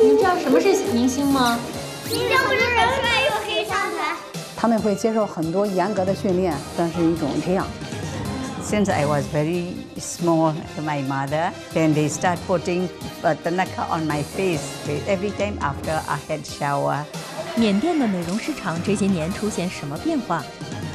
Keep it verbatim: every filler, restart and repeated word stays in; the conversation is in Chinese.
你们知道什么是明星吗？ 明星不是长出来又可以上台。 他们会接受很多严格的训练，算是一种培养。 Since I was very small to my mother, then they start putting tanaka on my face every time after a head shower. 缅甸的美容市场这些年出现什么变化？